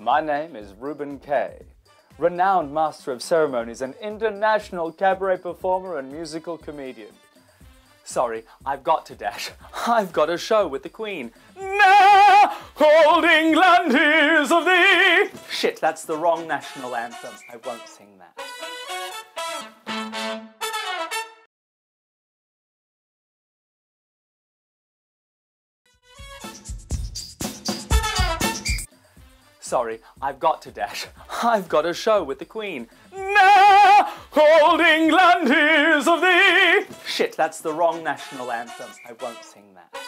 My name is Reuben Kay, renowned master of ceremonies and international cabaret performer and musical comedian. Sorry, I've got to dash. I've got a show with the Queen. Now, old England hears of thee. Shit, that's the wrong national anthem. I won't sing that. Sorry, I've got to dash. I've got a show with the Queen. Now, old England hears of thee. Shit, that's the wrong national anthem. I won't sing that.